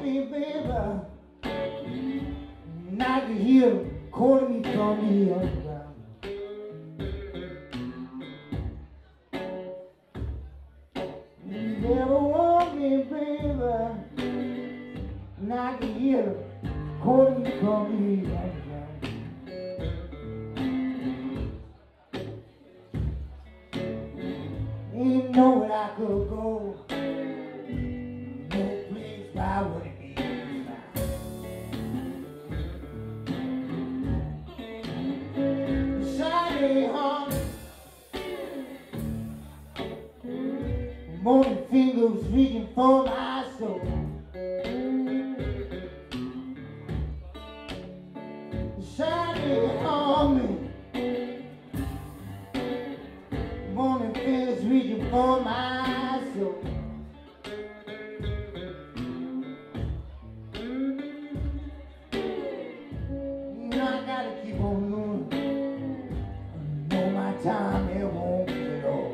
me, baby, and I could hear them calling me from the underground. You never want me, baby, and I could hear them calling me from the underground. Ain't nowhere I could go, no place where I wouldn't be found. Sunday hung, morning fingers reaching for my soul. Sunday hung me, morning fingers reaching for my soul. You know I gotta keep on moving. I know my time it won't be at all.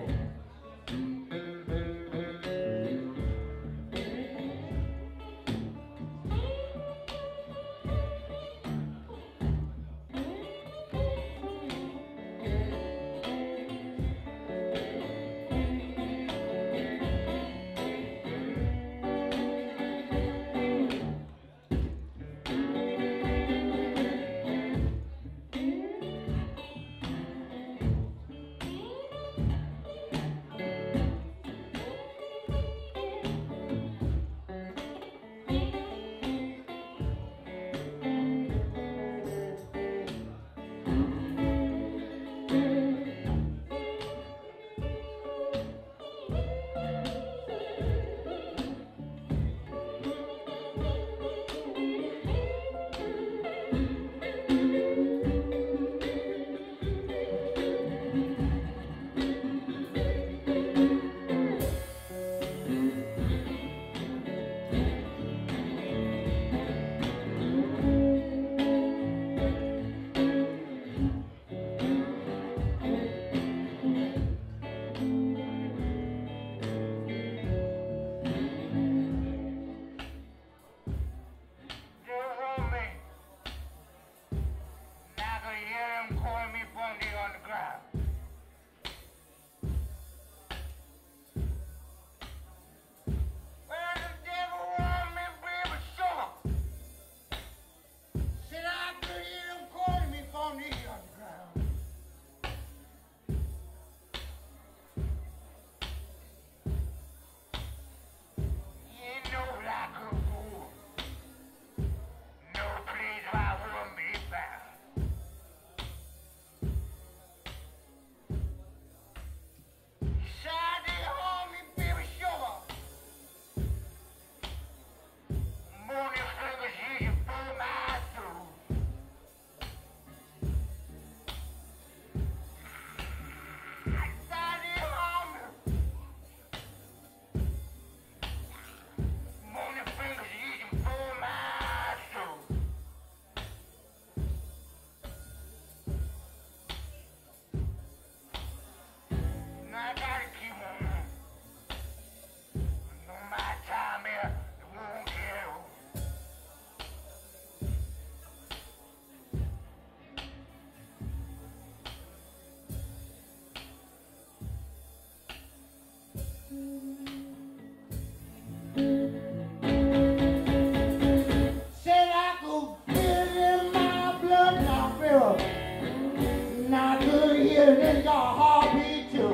It's your heartbeat too.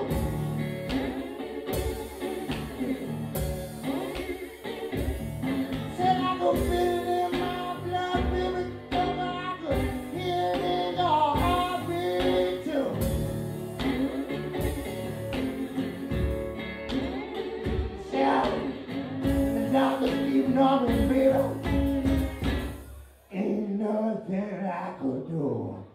Said I could feel it in my blood, baby, but I could hear it in your heartbeat too. Said the doctor's keeping on me, baby. Ain't nothing I could do.